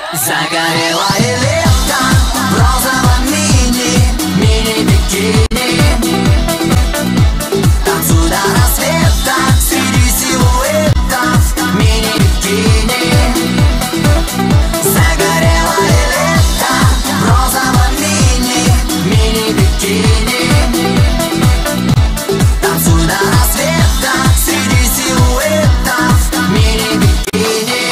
Загорелое лето в розовом мини-бикини. Танцуй до рассвета среди силуэтов мини-бикини. Загорелое лето в розовом мини-бикини. Танцуй до рассвета среди силуэтов мини-бикини.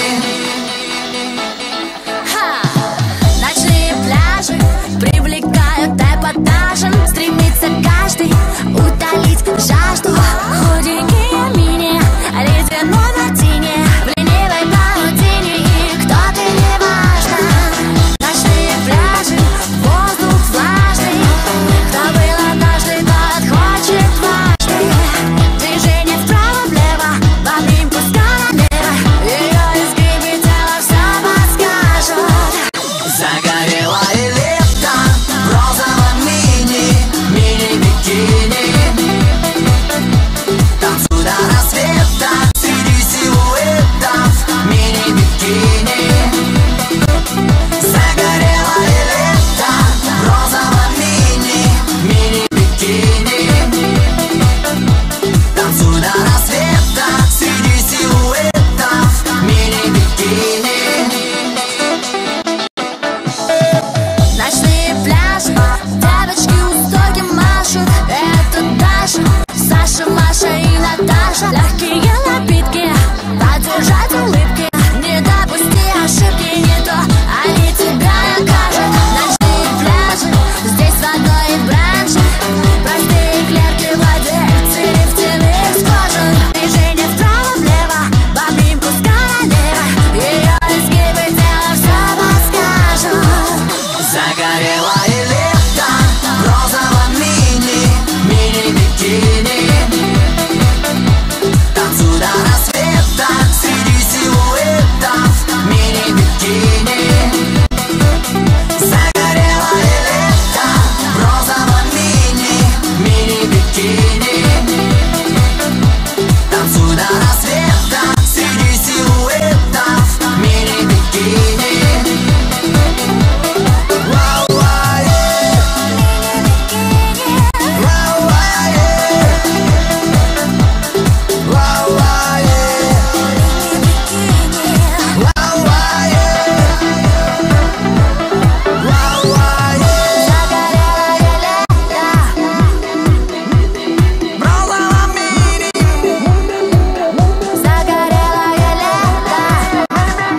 Ночные пляжи привлекают эпатажем. Стремится каждый утолить жажду. Худенькие мини, ледяной мартини, в ленивой паутине, и кто ты, не важно. Ночные пляжи, воздух влажный. Кто был однажды, тот хочет дважды. Движение вправо-влево, в обнимку с королевой. Ее изгибы тела все подскажут. Загорелое лето в розовом мини-бикини. Танцуй до рассвета среди силуэтов мини-бикини. Загорелое лето в розовом мини-бикини. Танцуй до рассвета среди силуэтов мини-бикини. Ночные пляжи, девочки у стойки машут. Это Даша, Саша, Маша и Наташа. Легкие напитки, поддержать улыбки. Не допусти ошибки, не то они тебя накажут. Ночные пляжи, здесь водой и бранжи. Простые клетки в воде, цилифтины из кожи. Движение вправо-влево, в обнимку с королевой. Ее изгибы тела все подскажут. Загорелое лето в розовом мини-бикини. Танцуй до рассвета среди силуэтов мини-бикини. Загорелое лето в розовом мини-бикини. Танцуй до рассвета среди силуэтов мини-бикини.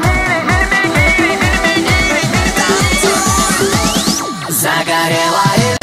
Загорелое